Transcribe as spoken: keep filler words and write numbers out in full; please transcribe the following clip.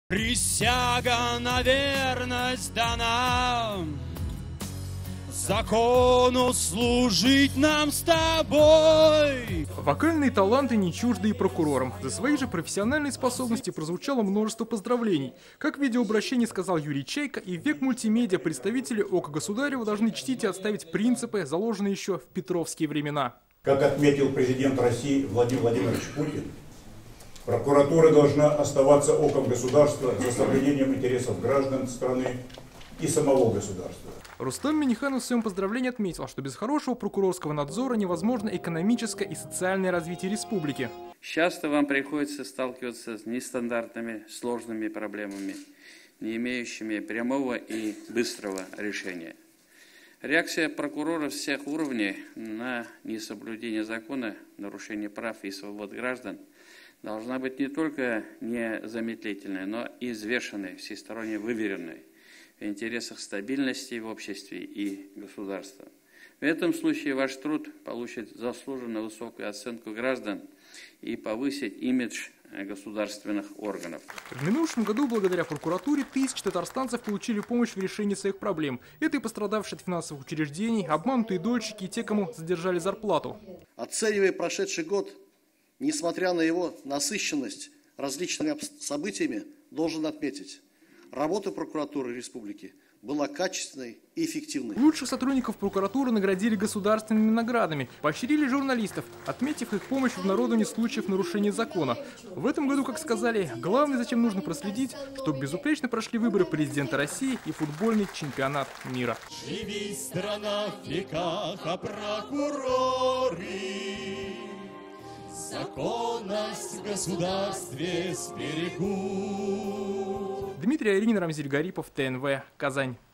Присяга на верность дана, закону служить нам с тобой. Вокальные таланты не чужды и прокурорам. За свои же профессиональные способности прозвучало множество поздравлений. Как в видеообращении сказал Юрий Чайка, и в век мультимедиа представители Ока Государева должны чтить и отставить принципы, заложенные еще в петровские времена. Как отметил президент России Владимир Владимирович Путин, прокуратура должна оставаться оком государства за соблюдением интересов граждан страны и самого государства. Рустам Минниханов в своем поздравлении отметил, что без хорошего прокурорского надзора невозможно экономическое и социальное развитие республики. Часто вам приходится сталкиваться с нестандартными, сложными проблемами, не имеющими прямого и быстрого решения. Реакция прокуроров всех уровней на несоблюдение закона, нарушение прав и свобод граждан должна быть не только незамедлительной, но и взвешенной, всесторонне выверенной в интересах стабильности в обществе и государства. В этом случае ваш труд получит заслуженно высокую оценку граждан и повысит имидж государственных органов. В минувшем году благодаря прокуратуре тысячи татарстанцев получили помощь в решении своих проблем. Это и пострадавшие от финансовых учреждений, обманутые дольщики и те, кому задержали зарплату. Оценивая прошедший год, несмотря на его насыщенность различными событиями, должен отметить, работа прокуратуры республики была качественной и эффективной. Лучших сотрудников прокуратуры наградили государственными наградами, поощрили журналистов, отметив их помощь в обнародовании случаев нарушения закона. В этом году, как сказали, главное, зачем нужно проследить, чтобы безупречно прошли выборы президента России и футбольный чемпионат мира. Живи, страна, в веках, а прокуроры законность в государстве сберегут. Дмитрий Аринин, Рамзиль Гарипов, ТНВ, Казань.